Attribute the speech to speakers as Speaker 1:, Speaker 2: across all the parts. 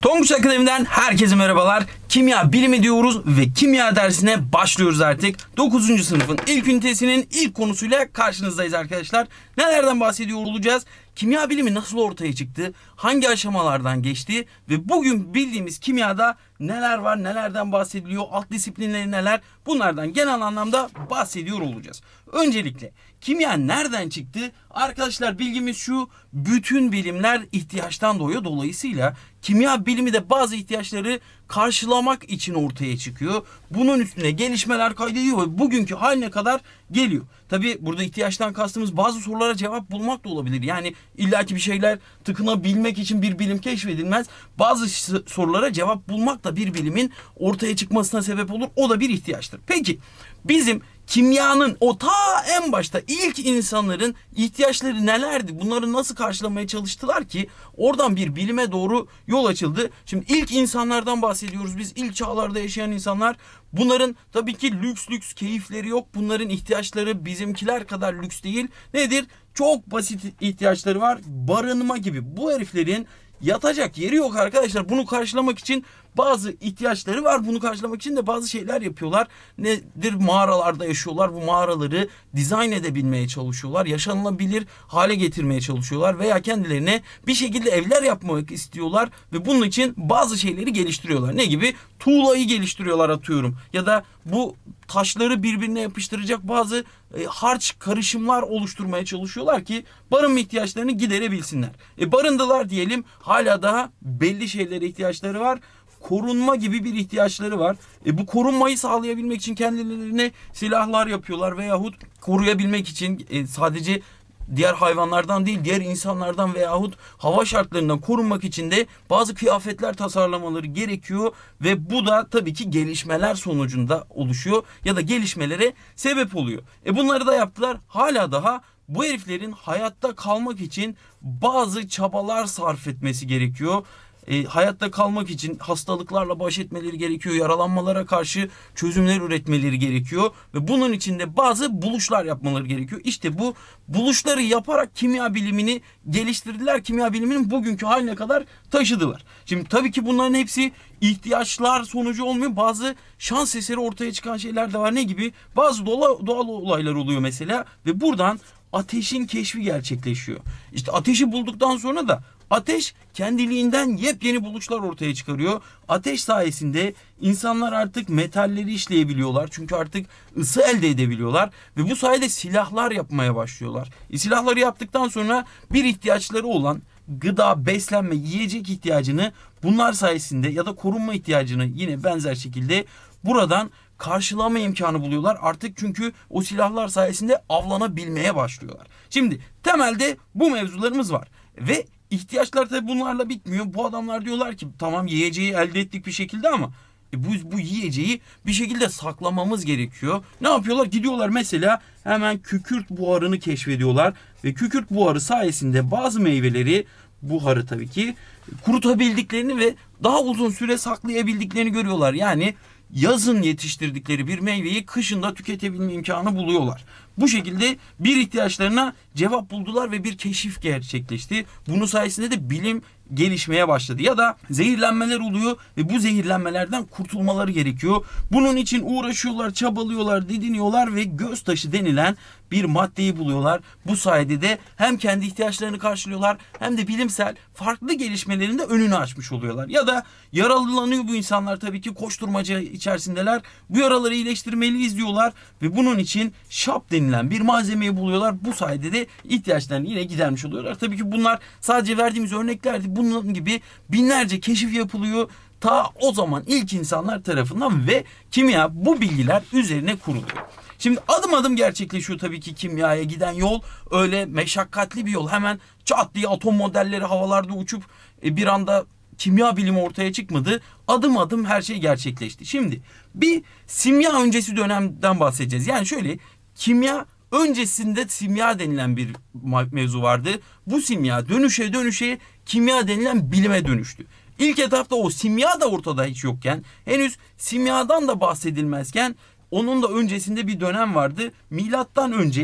Speaker 1: Tonguç Akademi'den herkese merhabalar. Kimya bilimi diyoruz ve kimya dersine başlıyoruz artık. 9. sınıfın ilk ünitesinin ilk konusuyla karşınızdayız arkadaşlar. Nelerden bahsediyor olacağız? Kimya bilimi nasıl ortaya çıktı? Hangi aşamalardan geçti? Ve bugün bildiğimiz kimyada neler var? Nelerden bahsediliyor? Alt disiplinleri neler? Bunlardan genel anlamda bahsediyor olacağız. Öncelikle kimya nereden çıktı? Arkadaşlar bilgimiz şu: bütün bilimler ihtiyaçtan doğuyor. Dolayısıyla kimya bilimi de bazı ihtiyaçları karşılamak için ortaya çıkıyor. Bunun üstüne gelişmeler kaydediyor ve bugünkü haline kadar geliyor. Tabi burada ihtiyaçtan kastımız bazı sorulara cevap bulmak da olabilir. Yani illaki bir şeyler tıkınabilmek için bir bilim keşfedilmez. Bazı sorulara cevap bulmak da bir bilimin ortaya çıkmasına sebep olur. O da bir ihtiyaçtır. Peki bizim kimyanın o ta en başta ilk insanların ihtiyaçları nelerdi? Bunları nasıl karşılamaya çalıştılar ki oradan bir bilime doğru yol açıldı. Şimdi ilk insanlardan bahsediyoruz. Biz ilk çağlarda yaşayan insanlar. Bunların tabii ki lüks keyifleri yok. Bunların ihtiyaçları bizimkiler kadar lüks değil. Nedir? Çok basit ihtiyaçları var. Barınma gibi. Bu heriflerin yatacak yeri yok arkadaşlar. Bunu karşılamak için bazı ihtiyaçları var. Bunu karşılamak için de bazı şeyler yapıyorlar. Nedir? Mağaralarda yaşıyorlar. Bu mağaraları dizayn edebilmeye çalışıyorlar. Yaşanılabilir hale getirmeye çalışıyorlar. Veya kendilerine bir şekilde evler yapmak istiyorlar. Ve bunun için bazı şeyleri geliştiriyorlar. Ne gibi? Tuğlayı geliştiriyorlar atıyorum. Ya da bu taşları birbirine yapıştıracak bazı harç karışımlar oluşturmaya çalışıyorlar ki barınma ihtiyaçlarını giderebilsinler. Barındılar diyelim, hala daha belli şeylere ihtiyaçları var. Korunma gibi bir ihtiyaçları var. Bu korunmayı sağlayabilmek için kendilerine silahlar yapıyorlar veyahut koruyabilmek için sadece diğer hayvanlardan değil, diğer insanlardan veyahut hava şartlarından korunmak için de bazı kıyafetler tasarlamaları gerekiyor ve bu da tabii ki gelişmeler sonucunda oluşuyor ya da gelişmelere sebep oluyor. Bunları da yaptılar. Hala daha bu heriflerin hayatta kalmak için bazı çabalar sarf etmesi gerekiyor. Hayatta kalmak için hastalıklarla baş etmeleri gerekiyor. Yaralanmalara karşı çözümler üretmeleri gerekiyor. Ve bunun için de bazı buluşlar yapmaları gerekiyor. İşte bu buluşları yaparak kimya bilimini geliştirdiler. Kimya biliminin bugünkü haline kadar taşıdılar. Şimdi tabii ki bunların hepsi ihtiyaçlar sonucu olmuyor. Bazı şans eseri ortaya çıkan şeyler de var. Ne gibi? Bazı doğal olaylar oluyor mesela. Ve buradan ateşin keşfi gerçekleşiyor. İşte ateşi bulduktan sonra da ateş kendiliğinden yepyeni buluşlar ortaya çıkarıyor. Ateş sayesinde insanlar artık metalleri işleyebiliyorlar. Çünkü artık ısı elde edebiliyorlar. Ve bu sayede silahlar yapmaya başlıyorlar. Silahları yaptıktan sonra bir ihtiyaçları olan gıda, beslenme, yiyecek ihtiyacını bunlar sayesinde ya da korunma ihtiyacını yine benzer şekilde buradan karşılama imkanı buluyorlar. Artık çünkü o silahlar sayesinde avlanabilmeye başlıyorlar. Şimdi temelde bu mevzularımız var. Ve ihtiyaçlar tabii bunlarla bitmiyor. Bu adamlar diyorlar ki tamam, yiyeceği elde ettik bir şekilde ama bu yiyeceği bir şekilde saklamamız gerekiyor. Ne yapıyorlar? Gidiyorlar mesela hemen kükürt buharını keşfediyorlar. Ve kükürt buharı sayesinde bazı meyveleri, buharı tabii ki, kurutabildiklerini ve daha uzun süre saklayabildiklerini görüyorlar. Yani yazın yetiştirdikleri bir meyveyi kışında tüketebilme imkanı buluyorlar. Bu şekilde bir ihtiyaçlarına cevap buldular ve bir keşif gerçekleşti. Bunun sayesinde de bilim gelişmeye başladı. Ya da zehirlenmeler oluyor ve bu zehirlenmelerden kurtulmaları gerekiyor. Bunun için uğraşıyorlar, çabalıyorlar, didiniyorlar ve göz taşı denilen bir maddeyi buluyorlar. Bu sayede de hem kendi ihtiyaçlarını karşılıyorlar hem de bilimsel farklı gelişmelerin de önünü açmış oluyorlar. Ya da yaralanıyor bu insanlar, tabii ki koşturmaca içerisindeler. Bu yaraları iyileştirmeliyiz diyorlar ve bunun için şap denilen bir malzemeyi buluyorlar. Bu sayede de ihtiyaçlarını yine gidermiş oluyorlar. Tabii ki bunlar sadece verdiğimiz örneklerdi. Bunun gibi binlerce keşif yapılıyor. Ta o zaman ilk insanlar tarafından ve kimya bu bilgiler üzerine kuruluyor. Şimdi adım adım gerçekleşiyor tabii ki kimyaya giden yol. Öyle meşakkatli bir yol. Hemen çat diye atom modelleri havalarda uçup bir anda kimya bilimi ortaya çıkmadı. Adım adım her şey gerçekleşti. Şimdi bir simya öncesi dönemden bahsedeceğiz. Yani şöyle, kimya öncesinde simya denilen bir mevzu vardı. Bu simya dönüşe kimya denilen bilime dönüştü. İlk etapta o simya da ortada hiç yokken, henüz simyadan da bahsedilmezken onun da öncesinde bir dönem vardı. Milattan önce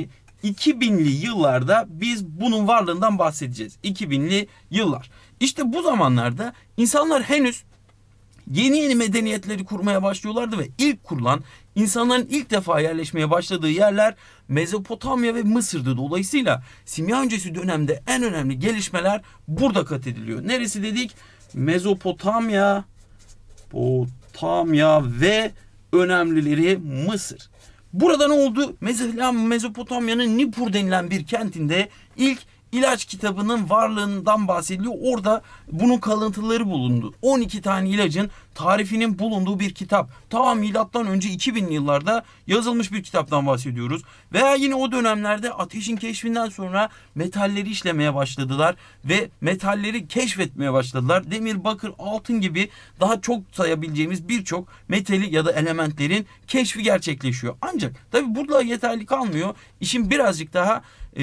Speaker 1: 2000'li yıllarda biz bunun varlığından bahsedeceğiz. 2000'li yıllar. İşte bu zamanlarda insanlar henüz yeni yeni medeniyetleri kurmaya başlıyorlardı ve ilk kurulan, insanların ilk defa yerleşmeye başladığı yerler Mezopotamya ve Mısır'dı. Dolayısıyla simya öncesi dönemde en önemli gelişmeler burada kat ediliyor. Neresi dedik? Mezopotamya ve önemlileri Mısır. Burada ne oldu? Mesela Mezopotamya'nın Nippur denilen bir kentinde ilk ilaç kitabının varlığından bahsediliyor. Orada bunun kalıntıları bulundu. 12 tane ilacın tarifinin bulunduğu bir kitap. Ta milattan önce 2000'li yıllarda yazılmış bir kitaptan bahsediyoruz. Veya yine o dönemlerde ateşin keşfinden sonra metalleri işlemeye başladılar ve metalleri keşfetmeye başladılar. Demir, bakır, altın gibi daha çok sayabileceğimiz birçok metali ya da elementlerin keşfi gerçekleşiyor. Ancak tabi burada yeterli kalmıyor. İşin birazcık daha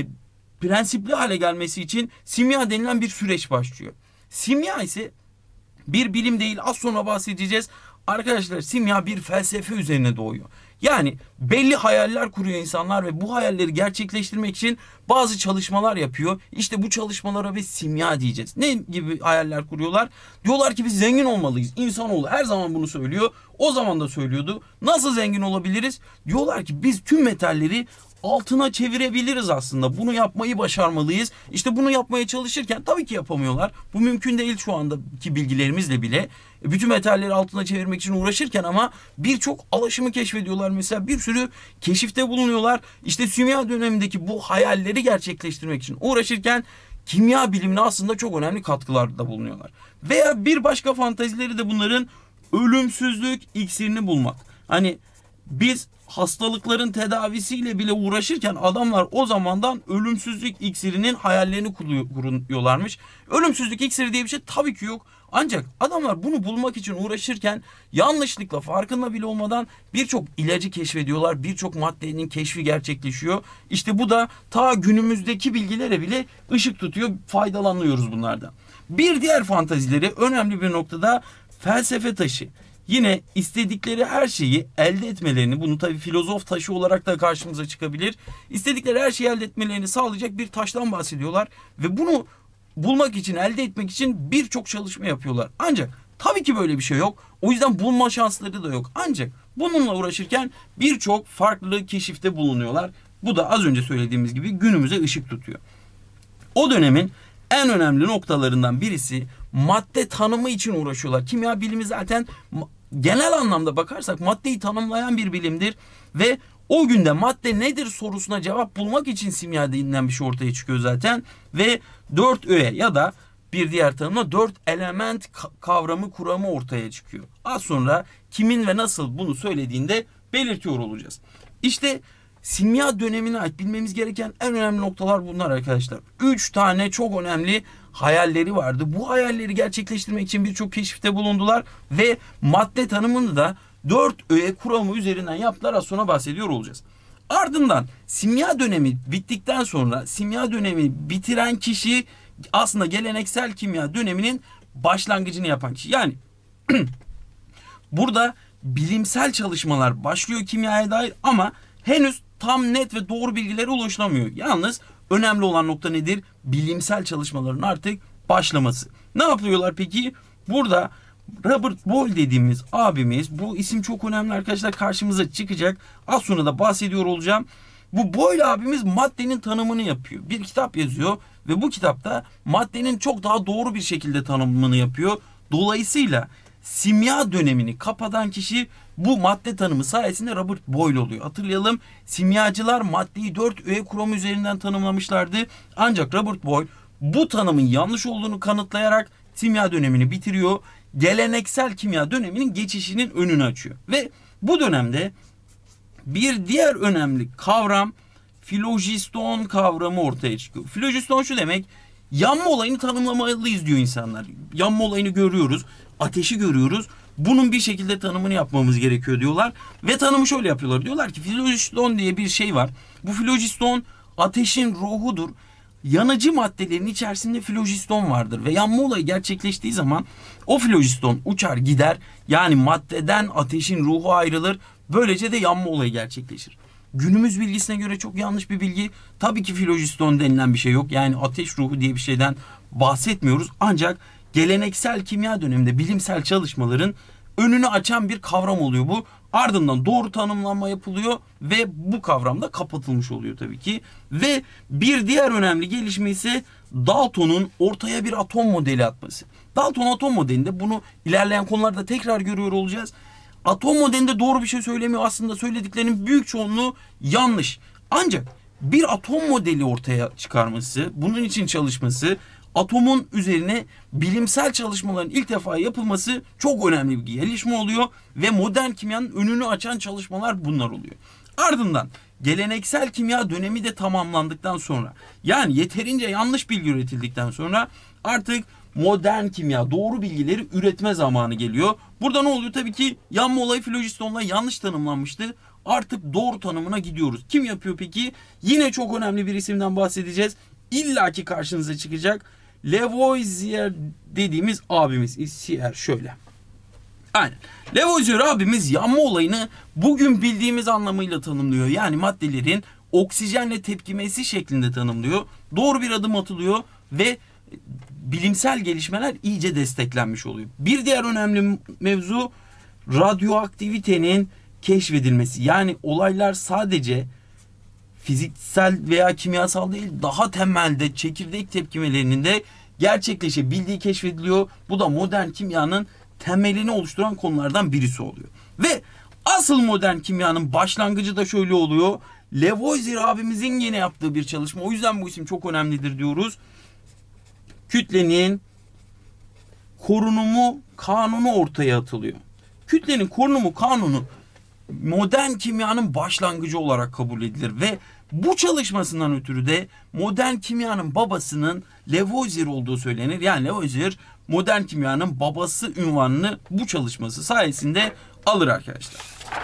Speaker 1: prensipli hale gelmesi için simya denilen bir süreç başlıyor. Simya ise bir bilim değil, az sonra bahsedeceğiz. Arkadaşlar, simya bir felsefe üzerine doğuyor. Yani belli hayaller kuruyor insanlar ve bu hayalleri gerçekleştirmek için bazı çalışmalar yapıyor. İşte bu çalışmalara biz simya diyeceğiz. Ne gibi hayaller kuruyorlar? Diyorlar ki biz zengin olmalıyız. İnsanoğlu her zaman bunu söylüyor. O zaman da söylüyordu. Nasıl zengin olabiliriz? Diyorlar ki biz tüm metalleri altına çevirebiliriz aslında. Bunu yapmayı başarmalıyız. İşte bunu yapmaya çalışırken tabii ki yapamıyorlar. Bu mümkün değil şu andaki bilgilerimizle bile. Bütün metalleri altına çevirmek için uğraşırken ama birçok alaşımı keşfediyorlar. Mesela bir sürü keşifte bulunuyorlar. İşte simya dönemindeki bu hayalleri gerçekleştirmek için uğraşırken kimya bilimine aslında çok önemli katkılarda bulunuyorlar. Veya bir başka fantazileri de bunların ölümsüzlük iksirini bulmak. Hani biz hastalıkların tedavisiyle bile uğraşırken adamlar o zamandan ölümsüzlük iksirinin hayallerini kuruyorlarmış. Ölümsüzlük iksiri diye bir şey tabii ki yok. Ancak adamlar bunu bulmak için uğraşırken yanlışlıkla, farkında bile olmadan birçok ilacı keşfediyorlar. Birçok maddenin keşfi gerçekleşiyor. İşte bu da ta günümüzdeki bilgilere bile ışık tutuyor. Faydalanıyoruz bunlardan. Bir diğer fantazileri önemli bir noktada felsefe taşı. Yine istedikleri her şeyi elde etmelerini, bunu tabii filozof taşı olarak da karşımıza çıkabilir. İstedikleri her şeyi elde etmelerini sağlayacak bir taştan bahsediyorlar. Ve bunu bulmak için, elde etmek için birçok çalışma yapıyorlar. Ancak tabii ki böyle bir şey yok. O yüzden bulma şansları da yok. Ancak bununla uğraşırken birçok farklı keşifte bulunuyorlar. Bu da az önce söylediğimiz gibi günümüze ışık tutuyor. O dönemin en önemli noktalarından birisi madde tanımı için uğraşıyorlar. Kimya bilimi zaten genel anlamda bakarsak maddeyi tanımlayan bir bilimdir ve o günde madde nedir sorusuna cevap bulmak için simya denilen bir şey ortaya çıkıyor zaten ve 4 öğe ya da bir diğer tanımla 4 element kavramı, kuramı ortaya çıkıyor. Az sonra kimin ve nasıl bunu söylediğinde belirtiyor olacağız. İşte simya dönemine ait bilmemiz gereken en önemli noktalar bunlar arkadaşlar. 3 tane çok önemli hayalleri vardı. Bu hayalleri gerçekleştirmek için birçok keşifte bulundular ve madde tanımını da 4 öğe kuramı üzerinden yaptılar. Az sonra bahsediyor olacağız. Ardından simya dönemi bittikten sonra simya dönemi bitiren kişi aslında geleneksel kimya döneminin başlangıcını yapan kişi. Yani burada bilimsel çalışmalar başlıyor kimyaya dair ama henüz tam net ve doğru bilgilere ulaşılamıyor. Yalnız önemli olan nokta nedir? Bilimsel çalışmaların artık başlaması. Ne yapıyorlar peki? Burada Robert Boyle dediğimiz abimiz, bu isim çok önemli arkadaşlar, karşımıza çıkacak. Az sonra da bahsediyor olacağım. Bu Boyle abimiz maddenin tanımını yapıyor. Bir kitap yazıyor ve bu kitapta maddenin çok daha doğru bir şekilde tanımını yapıyor. Dolayısıyla simya dönemini kapatan kişi bu madde tanımı sayesinde Robert Boyle oluyor. Hatırlayalım, simyacılar maddeyi 4 öğe kuramı üzerinden tanımlamışlardı. Ancak Robert Boyle bu tanımın yanlış olduğunu kanıtlayarak simya dönemini bitiriyor. Geleneksel kimya döneminin geçişinin önünü açıyor. Ve bu dönemde bir diğer önemli kavram filojiston kavramı ortaya çıkıyor. Filojiston şu demek: yanma olayını tanımlamalıyız diyor insanlar. Yanma olayını görüyoruz, ateşi görüyoruz. Bunun bir şekilde tanımını yapmamız gerekiyor diyorlar. Ve tanımı şöyle yapıyorlar. Diyorlar ki filojiston diye bir şey var. Bu filojiston ateşin ruhudur. Yanıcı maddelerin içerisinde filojiston vardır. Ve yanma olayı gerçekleştiği zaman o filojiston uçar gider. Yani maddeden ateşin ruhu ayrılır. Böylece de yanma olayı gerçekleşir. günümüz bilgisine göre çok yanlış bir bilgi. Tabii ki filojiston denilen bir şey yok. Yani ateş ruhu diye bir şeyden bahsetmiyoruz. Ancak geleneksel kimya döneminde bilimsel çalışmaların önünü açan bir kavram oluyor bu. Ardından doğru tanımlanma yapılıyor ve bu kavram da kapatılmış oluyor tabii ki. Ve bir diğer önemli gelişme ise Dalton'un ortaya bir atom modeli atması. Dalton atom modelinde, bunu ilerleyen konularda tekrar görüyor olacağız. Atom modelinde doğru bir şey söylemiyor. Aslında söylediklerinin büyük çoğunluğu yanlış. Ancak bir atom modeli ortaya çıkarması, bunun için çalışması, atomun üzerine bilimsel çalışmaların ilk defa yapılması çok önemli bir gelişme oluyor ve modern kimyanın önünü açan çalışmalar bunlar oluyor. Ardından geleneksel kimya dönemi de tamamlandıktan sonra, yani yeterince yanlış bilgi üretildikten sonra artık modern kimya, doğru bilgileri üretme zamanı geliyor. Burada ne oluyor? Tabii ki yanma olayı filojistonla yanlış tanımlanmıştı. Artık doğru tanımına gidiyoruz. Kim yapıyor peki? Yine çok önemli bir isimden bahsedeceğiz. İlla ki karşınıza çıkacak. Lavoisier dediğimiz abimiz. Sier şöyle. Aynen. Lavoisier abimiz yanma olayını bugün bildiğimiz anlamıyla tanımlıyor. Yani maddelerin oksijenle tepkimesi şeklinde tanımlıyor. Doğru bir adım atılıyor ve bilimsel gelişmeler iyice desteklenmiş oluyor. Bir diğer önemli mevzu radyoaktivitenin keşfedilmesi. Yani olaylar sadece fiziksel veya kimyasal değil, daha temelde çekirdek tepkimelerinin de gerçekleşebildiği keşfediliyor. Bu da modern kimyanın temelini oluşturan konulardan birisi oluyor. Ve asıl modern kimyanın başlangıcı da şöyle oluyor. Lavoisier abimizin yine yaptığı bir çalışma. O yüzden bu isim çok önemlidir diyoruz. Kütlenin korunumu kanunu ortaya atılıyor. Kütlenin korunumu kanunu modern kimyanın başlangıcı olarak kabul edilir ve bu çalışmasından ötürü de modern kimyanın babasının Lavoisier olduğu söylenir. Yani Lavoisier modern kimyanın babası unvanını bu çalışması sayesinde alır arkadaşlar.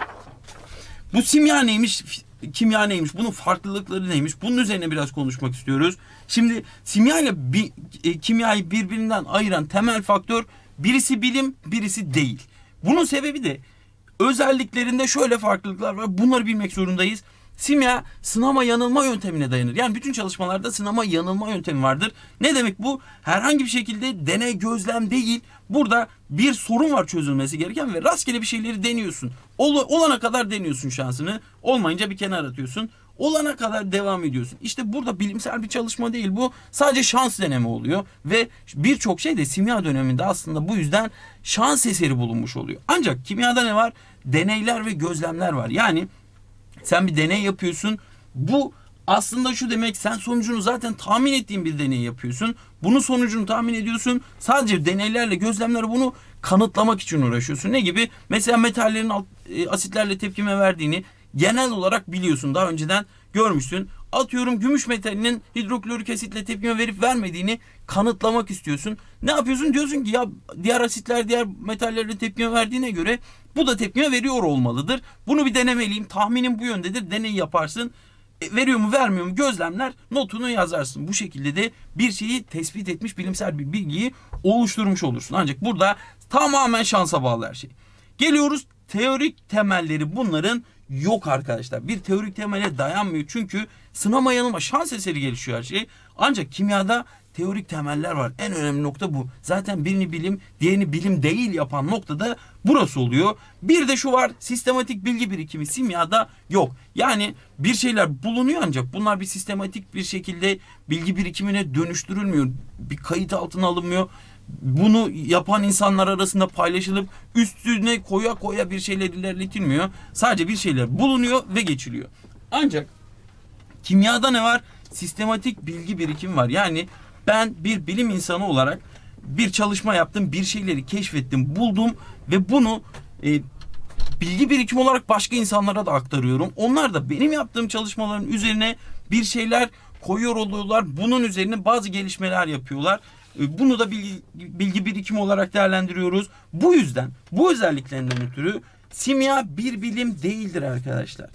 Speaker 1: Bu simya neymiş? Kimya neymiş? Bunun farklılıkları neymiş? Bunun üzerine biraz konuşmak istiyoruz. Şimdi simya ile kimyayı birbirinden ayıran temel faktör, birisi bilim, birisi değil. Bunun sebebi de özelliklerinde şöyle farklılıklar var. Bunları bilmek zorundayız. Simya sınama yanılma yöntemine dayanır. Yani bütün çalışmalarda sınama yanılma yöntemi vardır. Ne demek bu? Herhangi bir şekilde deney gözlem değil. Burada bir sorun var çözülmesi gereken ve rastgele bir şeyleri deniyorsun. Olana kadar deniyorsun şansını. Olmayınca bir kenara atıyorsun. Olana kadar devam ediyorsun. İşte burada bilimsel bir çalışma değil bu. Sadece şans deneme oluyor. Ve birçok şey de simya döneminde aslında bu yüzden şans eseri bulunmuş oluyor. Ancak kimyada ne var? Deneyler ve gözlemler var. Yani sen bir deney yapıyorsun. Bu aslında şu demek, sen sonucunu zaten tahmin ettiğin bir deney yapıyorsun. Bunun sonucunu tahmin ediyorsun. Sadece deneylerle, gözlemlerle bunu kanıtlamak için uğraşıyorsun. Ne gibi? Mesela metallerin asitlerle tepkime verdiğini genel olarak biliyorsun. Daha önceden görmüşsün. Atıyorum gümüş metalinin hidroklorik asitle tepkime verip vermediğini kanıtlamak istiyorsun. Ne yapıyorsun? Diyorsun ki ya diğer asitler diğer metallerle tepkime verdiğine göre bu da tepkime veriyor olmalıdır. Bunu bir denemeliyim. Tahminim bu yöndedir. Deney yaparsın. Veriyor mu vermiyor mu gözlemler, notunu yazarsın. Bu şekilde de bir şeyi tespit etmiş, bilimsel bir bilgiyi oluşturmuş olursun. Ancak burada tamamen şansa bağlı her şey. Geliyoruz teorik temelleri, bunların yok arkadaşlar. Bir teorik temele dayanmıyor. Çünkü sınama yanılma şans eseri gelişiyor her şey. Ancak kimyada teorik temeller var. En önemli nokta bu. Zaten birini bilim, diğerini bilim değil yapan nokta da burası oluyor. Bir de şu var, sistematik bilgi birikimi simyada yok. Yani bir şeyler bulunuyor ancak bunlar bir sistematik bir şekilde bilgi birikimine dönüştürülmüyor. Bir kayıt altına alınmıyor. Bunu yapan insanlar arasında paylaşılıp üstüne koya koya bir şeyler ilerletilmiyor. Sadece bir şeyler bulunuyor ve geçiliyor. Ancak kimyada ne var? Sistematik bilgi birikimi var. Yani ben bir bilim insanı olarak bir çalışma yaptım, bir şeyleri keşfettim, buldum ve bunu bilgi birikimi olarak başka insanlara da aktarıyorum. Onlar da benim yaptığım çalışmaların üzerine bir şeyler koyuyor oluyorlar. Bunun üzerine bazı gelişmeler yapıyorlar. Bunu da bilgi birikimi olarak değerlendiriyoruz. Bu yüzden bu özelliklerinden ötürü simya bir bilim değildir arkadaşlar.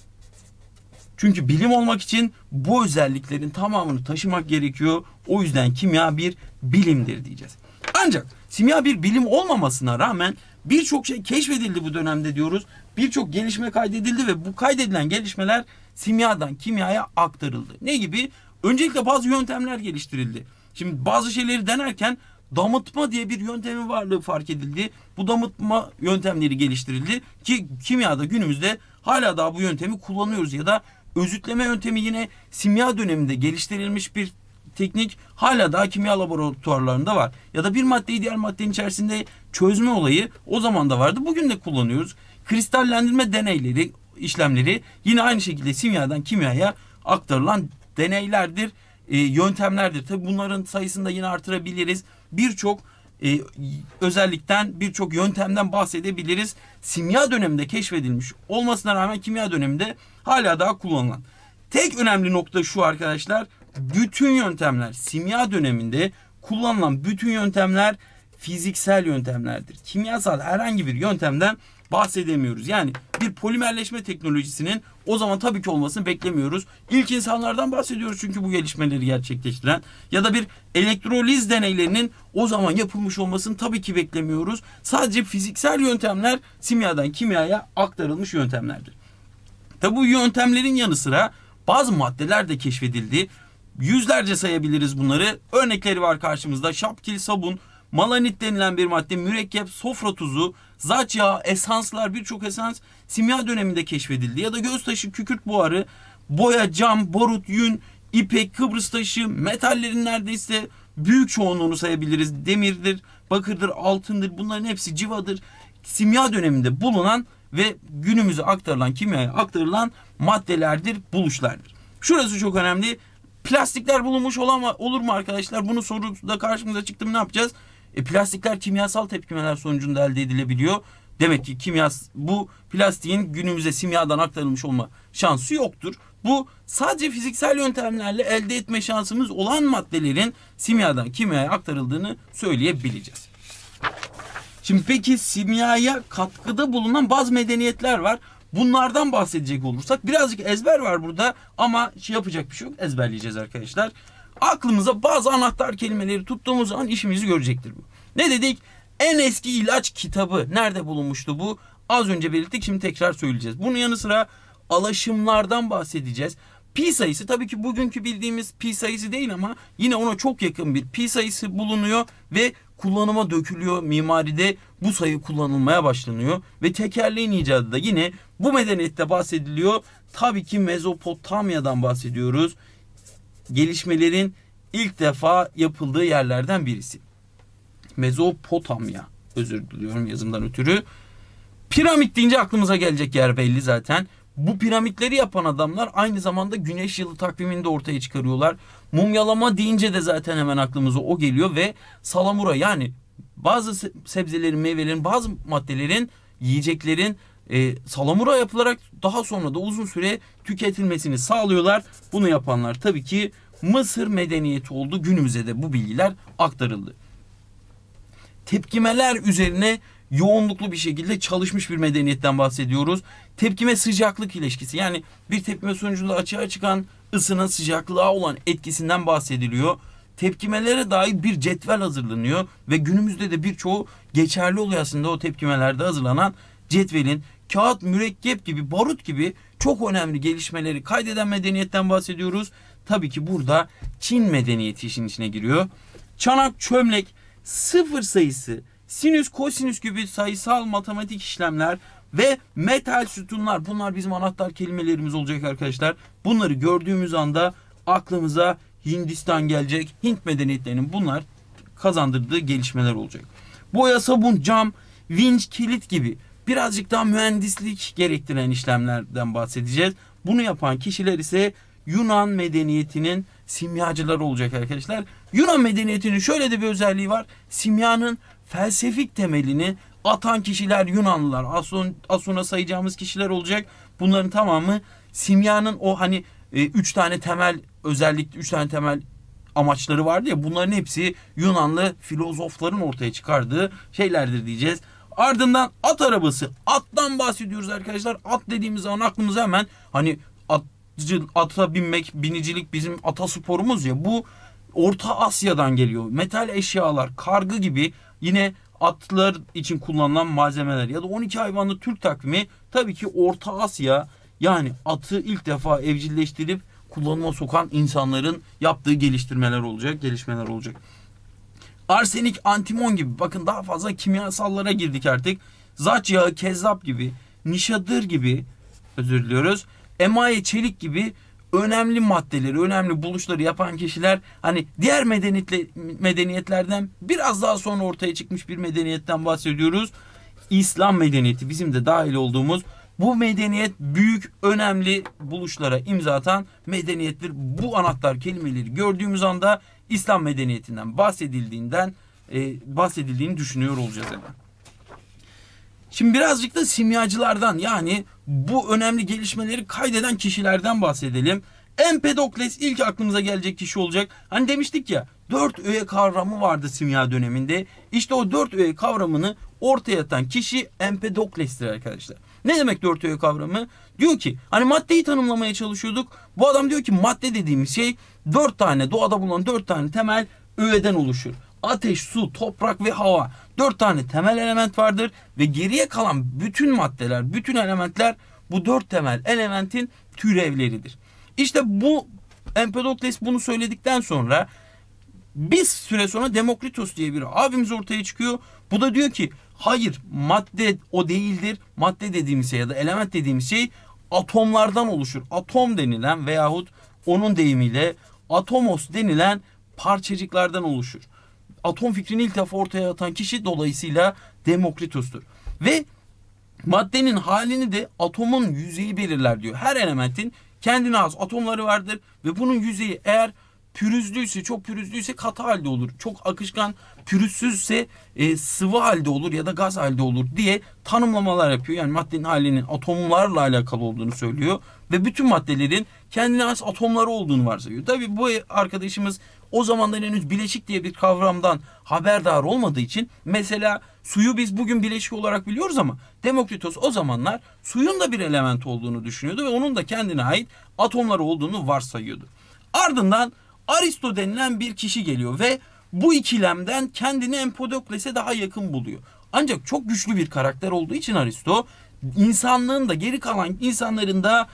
Speaker 1: Çünkü bilim olmak için bu özelliklerin tamamını taşımak gerekiyor. O yüzden kimya bir bilimdir diyeceğiz. Ancak simya bir bilim olmamasına rağmen birçok şey keşfedildi bu dönemde diyoruz. birçok gelişme kaydedildi ve bu kaydedilen gelişmeler simyadan kimyaya aktarıldı. Ne gibi? Öncelikle bazı yöntemler geliştirildi. Şimdi bazı şeyleri denerken damıtma diye bir yöntemin varlığı fark edildi. Bu damıtma yöntemleri geliştirildi ki kimyada günümüzde hala daha bu yöntemi kullanıyoruz ya da özütleme yöntemi yine simya döneminde geliştirilmiş bir teknik, hala daha kimya laboratuvarlarında var. Ya da bir maddeyi diğer maddenin içerisinde çözme olayı o zaman da vardı. Bugün de kullanıyoruz. Kristallendirme deneyleri, işlemleri yine aynı şekilde simyadan kimyaya aktarılan deneylerdir, yöntemlerdir. Tabii bunların sayısını da yine artırabiliriz. Birçok özellikten, birçok yöntemden bahsedebiliriz. Simya döneminde keşfedilmiş olmasına rağmen kimya döneminde hala daha kullanılan. Tek önemli nokta şu arkadaşlar: bütün yöntemler, simya döneminde kullanılan bütün yöntemler fiziksel yöntemlerdir. Kimyasal herhangi bir yöntemden bahsedemiyoruz. Yani bir polimerleşme teknolojisinin o zaman tabii ki olmasını beklemiyoruz. İlk insanlardan bahsediyoruz çünkü bu gelişmeleri gerçekleştiren, ya da bir elektroliz deneylerinin o zaman yapılmış olmasını tabii ki beklemiyoruz. Sadece fiziksel yöntemler simyadan kimyaya aktarılmış yöntemlerdir. Tabii bu yöntemlerin yanı sıra bazı maddeler de keşfedildi. Yüzlerce sayabiliriz bunları. Örnekleri var karşımızda. Şapkil sabun, malanit denilen bir madde, mürekkep, sofra tuzu, zaç yağı, esanslar, birçok esans simya döneminde keşfedildi. Ya da göz taşı, kükürt buharı, boya, cam, barut, yün, ipek, Kıbrıs taşı, metallerin neredeyse büyük çoğunluğunu sayabiliriz. Demirdir, bakırdır, altındır, bunların hepsi civadır. Simya döneminde bulunan ve günümüze aktarılan, kimyaya aktarılan maddelerdir, buluşlardır. Şurası çok önemli. Plastikler bulunmuş olur mu arkadaşlar? Bunu soruda karşımıza çıktı mı ne yapacağız? Plastikler kimyasal tepkimeler sonucunda elde edilebiliyor. Demek ki bu plastiğin günümüze simyadan aktarılmış olma şansı yoktur. Bu sadece fiziksel yöntemlerle elde etme şansımız olan maddelerin simyadan kimyaya aktarıldığını söyleyebileceğiz. Şimdi peki simyaya katkıda bulunan bazı medeniyetler var. Bunlardan bahsedecek olursak birazcık ezber var burada ama yapacak bir şey yok. Ezberleyeceğiz arkadaşlar. Aklımıza bazı anahtar kelimeleri tuttuğumuz zaman işimizi görecektir bu. Ne dedik? En eski ilaç kitabı nerede bulunmuştu bu? Az önce belirttik, şimdi tekrar söyleyeceğiz. Bunun yanı sıra alaşımlardan bahsedeceğiz. Pi sayısı tabii ki bugünkü bildiğimiz pi sayısı değil ama yine ona çok yakın bir pi sayısı bulunuyor ve kullanıma dökülüyor. Mimaride bu sayı kullanılmaya başlanıyor ve tekerleğin icadı da yine bu medeniyette bahsediliyor. Tabii ki Mezopotamya'dan bahsediyoruz. Gelişmelerin ilk defa yapıldığı yerlerden birisi. Mezopotamya. Özür diliyorum yazımdan ötürü. Piramit deyince aklımıza gelecek yer belli zaten. Bu piramitleri yapan adamlar aynı zamanda güneş yılı takvimini de ortaya çıkarıyorlar. Mumyalama deyince de zaten hemen aklımıza o geliyor ve salamura, yani bazı sebzelerin, meyvelerin, bazı maddelerin, yiyeceklerin salamura yapılarak daha sonra da uzun süre tüketilmesini sağlıyorlar. Bunu yapanlar tabii ki Mısır medeniyeti oldu. Günümüze de bu bilgiler aktarıldı. Tepkimeler üzerine yoğunluklu bir şekilde çalışmış bir medeniyetten bahsediyoruz. Tepkime sıcaklık ilişkisi, yani bir tepkime sonucunda açığa çıkan ısının sıcaklığa olan etkisinden bahsediliyor. Tepkimelere dair bir cetvel hazırlanıyor ve günümüzde de birçoğu geçerli oluyor aslında o tepkimelerde hazırlanan cetvelin. Kağıt, mürekkep gibi, barut gibi çok önemli gelişmeleri kaydeden medeniyetten bahsediyoruz. Tabii ki burada Çin medeniyeti işin içine giriyor. Çanak, çömlek, sıfır sayısı, sinüs, kosinüs gibi sayısal matematik işlemler ve metal sütunlar, bunlar bizim anahtar kelimelerimiz olacak arkadaşlar. Bunları gördüğümüz anda aklımıza Hindistan gelecek. Hint medeniyetlerinin bunlar kazandırdığı gelişmeler olacak. Boya, sabun, cam, vinç, kilit gibi birazcık daha mühendislik gerektiren işlemlerden bahsedeceğiz. Bunu yapan kişiler ise Yunan medeniyetinin simyacıları olacak arkadaşlar. Yunan medeniyetinin şöyle de bir özelliği var. Simyanın felsefik temelini atan kişiler Yunanlılar. Az sonra sayacağımız kişiler olacak. Bunların tamamı simyanın o hani 3 tane temel özellik, 3 tane temel amaçları vardı ya, bunların hepsi Yunanlı filozofların ortaya çıkardığı şeylerdir diyeceğiz. Ardından at arabası. Attan bahsediyoruz arkadaşlar. At dediğimiz zaman aklımıza hemen hani ata binmek, binicilik bizim atasporumuz ya, bu Orta Asya'dan geliyor. Metal eşyalar, kargı gibi yine atlar için kullanılan malzemeler ya da 12 hayvanlı Türk takvimi tabii ki Orta Asya, yani atı ilk defa evcilleştirip kullanıma sokan insanların yaptığı gelişmeler olacak. Arsenik, antimon gibi, bakın daha fazla kimyasallara girdik artık. Zaç yağı, kezzap gibi, nişadır gibi, emaye, çelik gibi önemli maddeleri, önemli buluşları yapan kişiler, hani diğer medeniyetlerden biraz daha sonra ortaya çıkmış bir medeniyetten bahsediyoruz. İslam medeniyeti, bizim de dahil olduğumuz bu medeniyet, büyük önemli buluşlara imza atan medeniyettir. Bu anahtar kelimeleri gördüğümüz anda İslam medeniyetinden bahsedildiğini düşünüyor olacağız hemen. Şimdi birazcık da simyacılardan, yani bu önemli gelişmeleri kaydeden kişilerden bahsedelim. Empedokles ilk aklımıza gelecek kişi olacak. Hani demiştik ya, 4 öğe kavramı vardı simya döneminde. İşte o 4 öğe kavramını ortaya atan kişi Empedokles'tir arkadaşlar. Ne demek 4 öğe kavramı? Diyor ki, hani maddeyi tanımlamaya çalışıyorduk. Bu adam diyor ki madde dediğimiz şey 4 tane, doğada bulunan 4 tane temel öğeden oluşur. Ateş, su, toprak ve hava. 4 tane temel element vardır ve geriye kalan bütün maddeler, bütün elementler bu 4 temel elementin türevleridir. İşte bu Empedokles bunu söyledikten sonra bir süre sonra Demokritos diye bir abimiz ortaya çıkıyor. Bu da diyor ki hayır, madde o değildir. Madde dediğimiz şey ya da element dediğimiz şey atomlardan oluşur. Atom denilen veyahut onun deyimiyle atomos denilen parçacıklardan oluşur. Atom fikrini ilk defa ortaya atan kişi dolayısıyla Demokritos'tur. Ve maddenin halini de atomun yüzeyi belirler diyor. Her elementin kendine has atomları vardır ve bunun yüzeyi eğer pürüzlüyse, çok pürüzlüyse katı halde olur. Çok akışkan, pürüzsüzse sıvı halde olur ya da gaz halde olur diye tanımlamalar yapıyor. Yani maddenin halinin atomlarla alakalı olduğunu söylüyor ve bütün maddelerin kendine has atomları olduğunu varsayıyor. Tabii bu arkadaşımız o zamandan henüz bileşik diye bir kavramdan haberdar olmadığı için, mesela suyu biz bugün bileşik olarak biliyoruz ama Demokritos o zamanlar suyun da bir element olduğunu düşünüyordu ve onun da kendine ait atomları olduğunu varsayıyordu. Ardından Aristo denilen bir kişi geliyor ve bu ikilemden kendini Empedokles'e daha yakın buluyor. Ancak çok güçlü bir karakter olduğu için Aristo, insanlığın da, geri kalan insanların da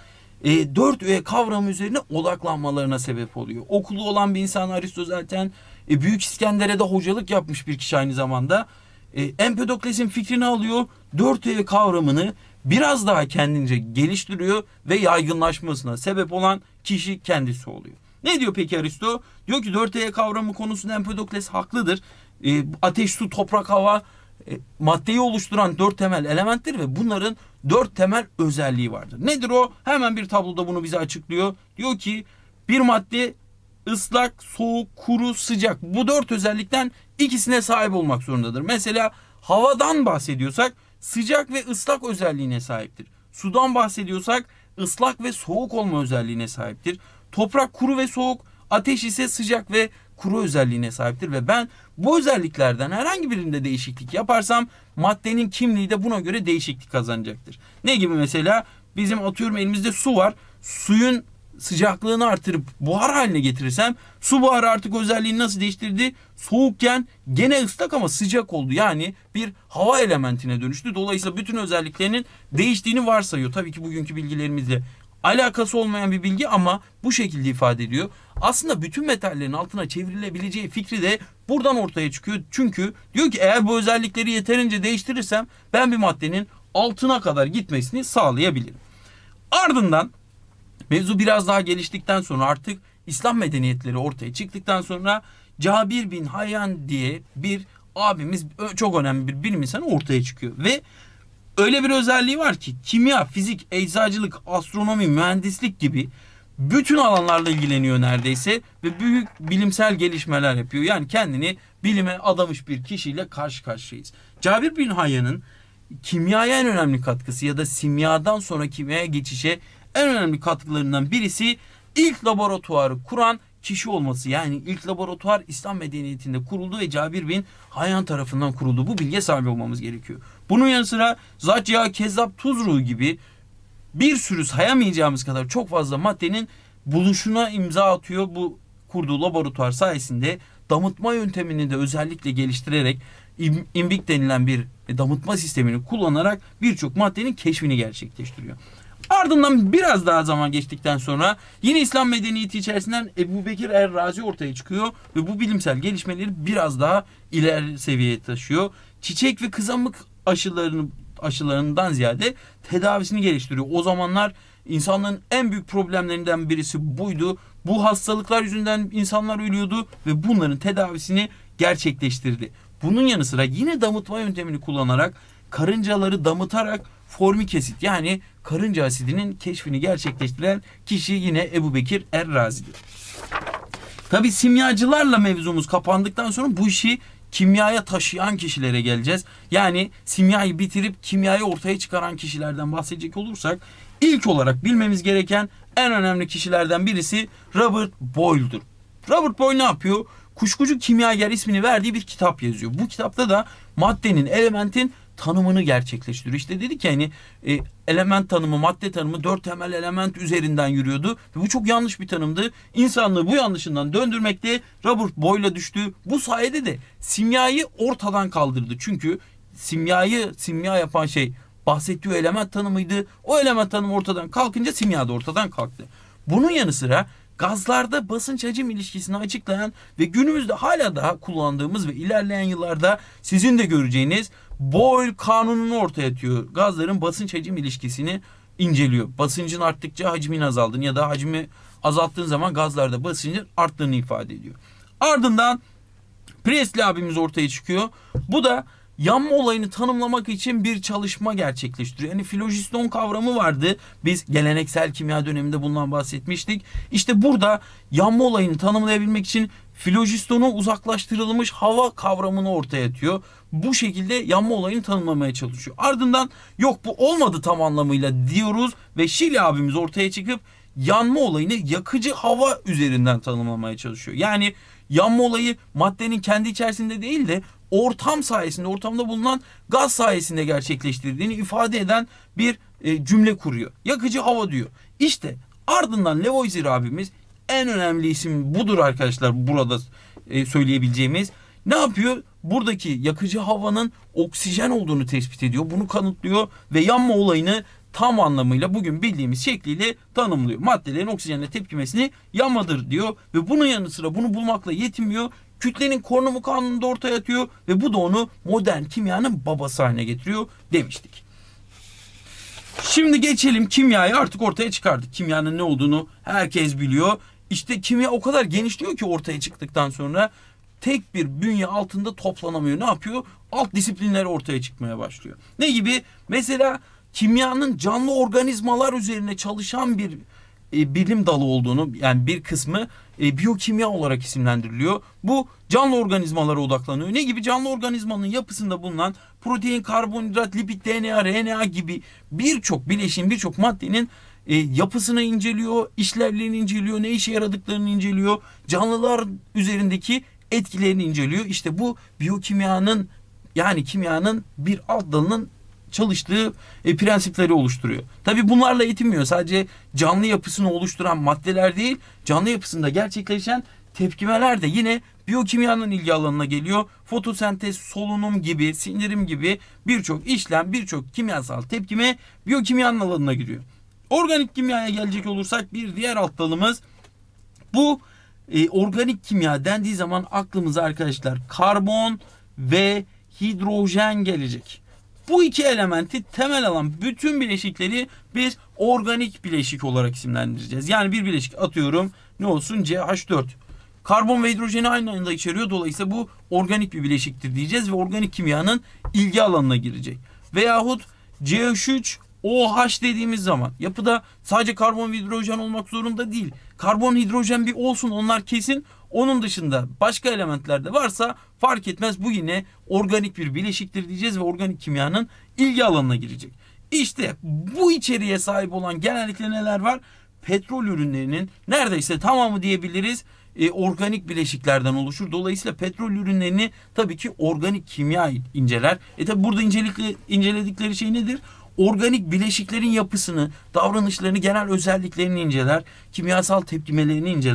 Speaker 1: 4 öğe kavramı üzerine odaklanmalarına sebep oluyor. Okulu olan bir insan Aristo zaten. Büyük İskender'e de hocalık yapmış bir kişi aynı zamanda. Empedokles'in fikrini alıyor. 4 öğe kavramını biraz daha kendince geliştiriyor ve yaygınlaşmasına sebep olan kişi kendisi oluyor. Ne diyor peki Aristo? Diyor ki 4 öğe kavramı konusunda Empedokles haklıdır. Ateş, su, toprak, hava maddeyi oluşturan 4 temel elementtir ve bunların 4 temel özelliği vardır. Nedir o? Hemen bir tabloda bunu bize açıklıyor. Diyor ki bir madde ıslak, soğuk, kuru, sıcak, bu 4 özellikten ikisine sahip olmak zorundadır. Mesela havadan bahsediyorsak sıcak ve ıslak özelliğine sahiptir. Sudan bahsediyorsak ıslak ve soğuk olma özelliğine sahiptir. Toprak kuru ve soğuk, ateş ise sıcak ve kuru özelliğine sahiptir ve ben bu özelliklerden herhangi birinde değişiklik yaparsam maddenin kimliği de buna göre değişiklik kazanacaktır. Ne gibi mesela? Bizim atıyorum elimizde su var. Suyun sıcaklığını artırıp buhar haline getirirsem su buharı artık özelliğini nasıl değiştirdi? Soğukken gene ıslak ama sıcak oldu. Yani bir hava elementine dönüştü. Dolayısıyla bütün özelliklerinin değiştiğini varsayıyor. Tabii ki bugünkü bilgilerimizle alakası olmayan bir bilgi ama bu şekilde ifade ediyor. Aslında bütün metallerin altına çevrilebileceği fikri de buradan ortaya çıkıyor. Çünkü diyor ki eğer bu özellikleri yeterince değiştirirsem ben bir maddenin altına kadar gitmesini sağlayabilirim. Ardından mevzu biraz daha geliştikten sonra, artık İslam medeniyetleri ortaya çıktıktan sonra Cabir bin Hayyan diye bir abimiz, çok önemli bir bilim insanı ortaya çıkıyor ve öyle bir özelliği var ki kimya, fizik, eczacılık, astronomi, mühendislik gibi bütün alanlarla ilgileniyor neredeyse ve büyük bilimsel gelişmeler yapıyor. Yani kendini bilime adamış bir kişiyle karşı karşıyayız. Cabir bin Hayyan'ın kimyaya en önemli katkısı ya da simyadan sonra kimyaya geçişe en önemli katkılarından birisi ilk laboratuvarı kuran kişi olması. Yani ilk laboratuvar İslam medeniyetinde kuruldu ve Cabir bin Hayyan tarafından kuruldu. Bu bilgiye sahip olmamız gerekiyor. Bunun yanı sıra zaç yağı, kezzap, tuz ruhu gibi bir sürü sayamayacağımız kadar çok fazla maddenin buluşuna imza atıyor. Bu kurduğu laboratuvar sayesinde damıtma yöntemini de özellikle geliştirerek imbik denilen bir damıtma sistemini kullanarak birçok maddenin keşfini gerçekleştiriyor. Ardından biraz daha zaman geçtikten sonra yine İslam medeniyeti içerisinden Ebubekir er-Razi ortaya çıkıyor ve bu bilimsel gelişmeleri biraz daha ileri seviyeye taşıyor. Çiçek ve kızamık aşılarından ziyade tedavisini geliştiriyor. O zamanlar insanlığın en büyük problemlerinden birisi buydu. Bu hastalıklar yüzünden insanlar ölüyordu ve bunların tedavisini gerçekleştirdi. Bunun yanı sıra yine damıtma yöntemini kullanarak karıncaları damıtarak formik asit yani karınca asidinin keşfini gerçekleştiren kişi yine Ebubekir er-Razi'dir. Tabi simyacılarla mevzumuz kapandıktan sonra bu işi kimyaya taşıyan kişilere geleceğiz. Yani simyayı bitirip kimyayı ortaya çıkaran kişilerden bahsedecek olursak ilk olarak bilmemiz gereken en önemli kişilerden birisi Robert Boyle'dur. Robert Boyle ne yapıyor? Kuşkucu Kimyager ismini verdiği bir kitap yazıyor. Bu kitapta da maddenin, elementin tanımını gerçekleştiriyor. İşte dedik ya hani element tanımı, madde tanımı 4 temel element üzerinden yürüyordu. Ve bu çok yanlış bir tanımdı. İnsanlığı bu yanlışından döndürmekte Robert Boyle'a düştü. Bu sayede de simyayı ortadan kaldırdı. Çünkü simya yapan şey bahsettiği element tanımıydı. O element tanımı ortadan kalkınca simya da ortadan kalktı. Bunun yanı sıra gazlarda basınç hacim ilişkisini açıklayan ve günümüzde hala daha kullandığımız ve ilerleyen yıllarda sizin de göreceğiniz Boyle kanununu ortaya atıyor. Gazların basınç hacim ilişkisini inceliyor. Basıncın arttıkça hacmin azaldığını ya da hacmi azalttığın zaman gazlarda basıncın arttığını ifade ediyor. Ardından Priestley abimiz ortaya çıkıyor. Bu da yanma olayını tanımlamak için bir çalışma gerçekleştiriyor. Yani filojiston kavramı vardı. Biz geleneksel kimya döneminde bundan bahsetmiştik. İşte burada yanma olayını tanımlayabilmek için filojistonu uzaklaştırılmış hava kavramını ortaya atıyor. Bu şekilde yanma olayını tanımlamaya çalışıyor. Ardından yok bu olmadı tam anlamıyla diyoruz ve Şili abimiz ortaya çıkıp yanma olayını yakıcı hava üzerinden tanımlamaya çalışıyor. Yani yanma olayı maddenin kendi içerisinde değil de ortam sayesinde, ortamda bulunan gaz sayesinde gerçekleştirdiğini ifade eden bir cümle kuruyor. Yakıcı hava diyor. İşte ardından Lavoisier abimiz en önemli isim budur arkadaşlar burada söyleyebileceğimiz. Ne yapıyor? Buradaki yakıcı havanın oksijen olduğunu tespit ediyor. Bunu kanıtlıyor ve yanma olayını tam anlamıyla bugün bildiğimiz şekliyle tanımlıyor. Maddelerin oksijenle tepkimesini yanmadır diyor ve bunun yanı sıra bunu bulmakla yetinmiyor. Kütlenin korunumu kanununu da ortaya atıyor ve bu da onu modern kimyanın babası haline getiriyor demiştik. Şimdi geçelim kimyayı artık ortaya çıkardık. Kimyanın ne olduğunu herkes biliyor. İşte kimya o kadar genişliyor ki ortaya çıktıktan sonra tek bir bünye altında toplanamıyor. Ne yapıyor? Alt disiplinler ortaya çıkmaya başlıyor. Ne gibi? Mesela kimyanın canlı organizmalar üzerine çalışan bir bilim dalı olduğunu yani bir kısmı biyokimya olarak isimlendiriliyor. Bu canlı organizmalara odaklanıyor. Ne gibi? Canlı organizmanın yapısında bulunan protein, karbonhidrat, lipid, DNA, RNA gibi birçok bileşiğin, birçok maddenin yapısını inceliyor, işlevlerini inceliyor, ne işe yaradıklarını inceliyor, canlılar üzerindeki etkilerini inceliyor. İşte bu biyokimyanın yani kimyanın bir alt dalının çalıştığı prensipleri oluşturuyor. Tabii bunlarla yetinmiyor. Sadece canlı yapısını oluşturan maddeler değil, canlı yapısında gerçekleşen tepkimeler de yine biyokimyanın ilgi alanına geliyor. Fotosentez, solunum gibi, sindirim gibi birçok işlem, birçok kimyasal tepkime biyokimyanın alanına giriyor. Organik kimyaya gelecek olursak bir diğer alt dalımız bu organik kimya dendiği zaman aklımıza arkadaşlar karbon ve hidrojen gelecek. Bu iki elementi temel alan bütün bileşikleri biz organik bileşik olarak isimlendireceğiz. Yani bir bileşik atıyorum ne olsun CH4. Karbon ve hidrojeni aynı anda içeriyor. Dolayısıyla bu organik bir bileşiktir diyeceğiz ve organik kimyanın ilgi alanına girecek. Veyahut CH3 OH dediğimiz zaman yapıda sadece karbon ve hidrojen olmak zorunda değil. Karbon, hidrojen bir olsun onlar kesin. Onun dışında başka elementler de varsa fark etmez. Bu yine organik bir bileşiktir diyeceğiz ve organik kimyanın ilgi alanına girecek. İşte bu içeriğe sahip olan genellikle neler var? Petrol ürünlerinin neredeyse tamamı diyebiliriz organik bileşiklerden oluşur. Dolayısıyla petrol ürünlerini tabii ki organik kimya inceler. Tabii burada inceledikleri şey nedir? Organik bileşiklerin yapısını, davranışlarını, genel özelliklerini inceler, kimyasal tepkimelerini inceler.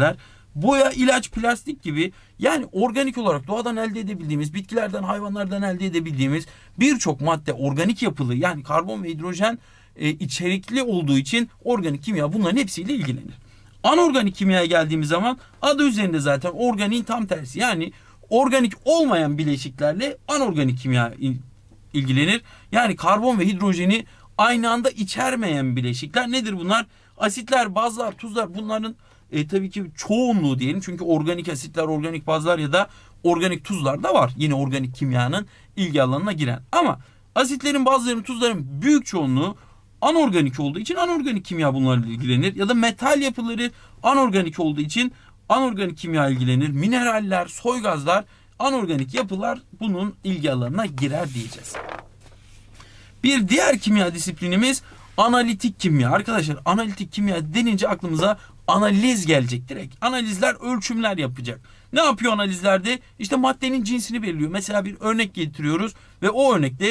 Speaker 1: boya, ilaç, plastik gibi, yani organik olarak doğadan elde edebildiğimiz, bitkilerden, hayvanlardan elde edebildiğimiz birçok madde organik yapılı, yani karbon ve hidrojen içerikli olduğu için organik kimya bunların hepsiyle ilgilenir. Anorganik kimyaya geldiğimiz zaman adı üzerinde zaten organiğin tam tersi. Yani organik olmayan bileşiklerle anorganik kimya ilgilenir. Yani karbon ve hidrojeni aynı anda içermeyen bileşikler. Nedir bunlar? Asitler, bazlar, tuzlar, bunların tabii ki çoğunluğu diyelim. Çünkü organik asitler, organik bazlar ya da organik tuzlar da var. Yine organik kimyanın ilgi alanına giren. Ama asitlerin, bazıların, tuzların büyük çoğunluğu anorganik olduğu için anorganik kimya bunlarla ilgilenir. Ya da metal yapıları anorganik olduğu için anorganik kimya ilgilenir. Mineraller, soy gazlar, anorganik yapılar bunun ilgi alanına girer diyeceğiz. Bir diğer kimya disiplinimiz analitik kimya. Arkadaşlar, analitik kimya denince aklımıza analiz gelecek direkt. Analizler, ölçümler yapacak. Ne yapıyor analizlerde? İşte maddenin cinsini belirliyor. Mesela bir örnek getiriyoruz ve o örnekte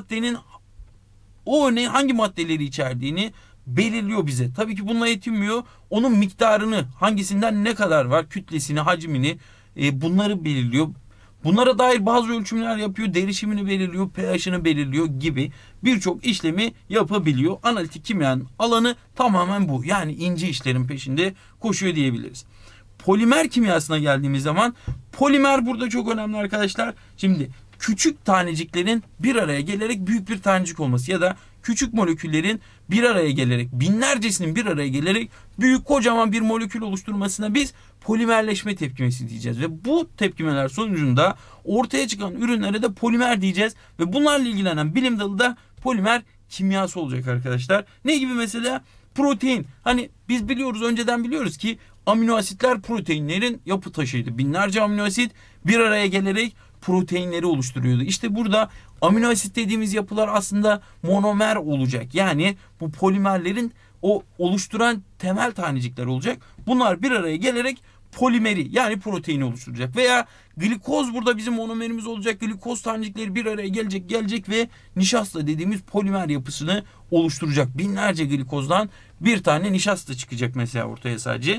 Speaker 1: o örneğin hangi maddeleri içerdiğini belirliyor bize. Tabii ki bununla yetinmiyor. Onun miktarını, hangisinden ne kadar var, kütlesini, hacmini bunları belirliyor. Bunlara dair bazı ölçümler yapıyor. Derişimini belirliyor, pH'ını belirliyor gibi birçok işlemi yapabiliyor. Analitik kimyanın alanı tamamen bu. Yani ince işlerin peşinde koşuyor diyebiliriz. Polimer kimyasına geldiğimiz zaman polimer burada çok önemli arkadaşlar. Şimdi küçük taneciklerin bir araya gelerek büyük bir tanecik olması ya da küçük moleküllerin bir araya gelerek, binlercesinin bir araya gelerek büyük kocaman bir molekül oluşturmasına biz polimerleşme tepkimesi diyeceğiz. Ve bu tepkimeler sonucunda ortaya çıkan ürünlere de polimer diyeceğiz. Ve bunlarla ilgilenen bilim dalı da polimer kimyası olacak arkadaşlar. Ne gibi mesela? Protein. Hani biz biliyoruz, önceden biliyoruz ki amino asitler proteinlerin yapı taşıydı. Binlerce amino asit bir araya gelerek proteinleri oluşturuyordu. İşte burada amino asit dediğimiz yapılar aslında monomer olacak. Yani bu polimerlerin o oluşturan temel tanecikler olacak. Bunlar bir araya gelerek polimeri, yani proteini oluşturacak. Veya glikoz burada bizim monomerimiz olacak. Glikoz tanecikleri bir araya gelecek ve nişasta dediğimiz polimer yapısını oluşturacak. Binlerce glikozdan bir tane nişasta çıkacak mesela ortaya sadece.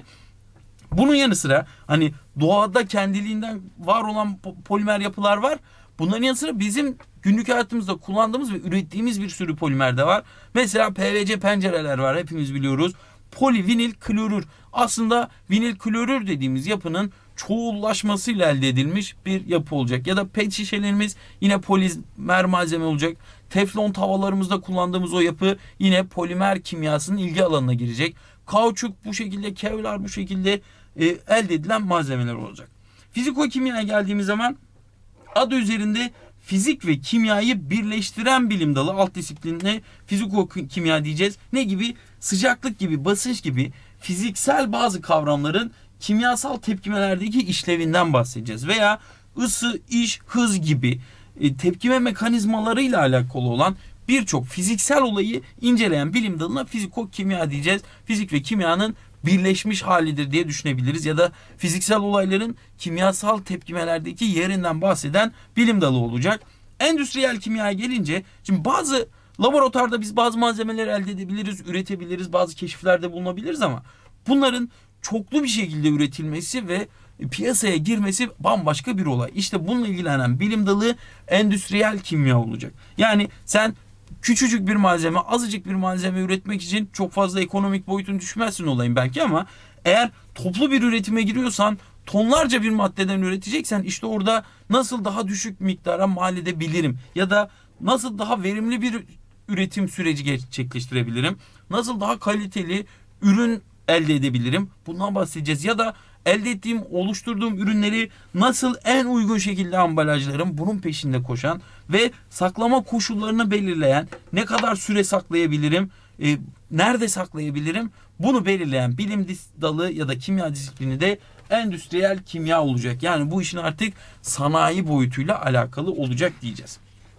Speaker 1: Bunun yanı sıra hani doğada kendiliğinden var olan polimer yapılar var. Bunların yanı sıra bizim günlük hayatımızda kullandığımız ve ürettiğimiz bir sürü polimer de var. Mesela PVC pencereler var, hepimiz biliyoruz. Polivinil klorür. Aslında vinil klorür dediğimiz yapının çoğullaşmasıyla elde edilmiş bir yapı olacak. Ya da pet şişelerimiz yine polimer malzeme olacak. Teflon tavalarımızda kullandığımız o yapı yine polimer kimyasının ilgi alanına girecek. Kauçuk bu şekilde, kevlar bu şekilde elde edilen malzemeler olacak. Fizikokimyaya geldiğimiz zaman adı üzerinde fizik ve kimyayı birleştiren bilim dalı, alt disiplinine fizikokimya diyeceğiz. Ne gibi? Sıcaklık gibi, basınç gibi fiziksel bazı kavramların kimyasal tepkimelerdeki işlevinden bahsedeceğiz. Veya ısı, iş, hız gibi tepkime mekanizmalarıyla alakalı olan birçok fiziksel olayı inceleyen bilim dalına fizikokimya diyeceğiz. Fizik ve kimyanın birleşmiş halidir diye düşünebiliriz. Ya da fiziksel olayların kimyasal tepkimelerdeki yerinden bahseden bilim dalı olacak. Endüstriyel kimyaya gelince, şimdi bazı laboratuvarda biz bazı malzemeleri elde edebiliriz, üretebiliriz, bazı keşiflerde bulunabiliriz ama bunların çoklu bir şekilde üretilmesi ve piyasaya girmesi bambaşka bir olay. İşte bununla ilgilenen bilim dalı endüstriyel kimya olacak. Yani sen küçücük bir malzeme, azıcık bir malzeme üretmek için çok fazla ekonomik boyutunu düşmezsin olayın belki, ama eğer toplu bir üretime giriyorsan, tonlarca bir maddeden üreteceksen, işte orada nasıl daha düşük miktara mal edebilirim ya da nasıl daha verimli bir üretim süreci gerçekleştirebilirim, nasıl daha kaliteli ürün elde edebilirim, bundan bahsedeceğiz. Ya da elde ettiğim, oluşturduğum ürünleri nasıl en uygun şekilde ambalajlarım, bunun peşinde koşan ve saklama koşullarını belirleyen, ne kadar süre saklayabilirim, nerede saklayabilirim, bunu belirleyen bilim dalı ya da kimya disiplini de endüstriyel kimya olacak. Yani bu işin artık sanayi boyutuyla alakalı olacak diyeceğiz.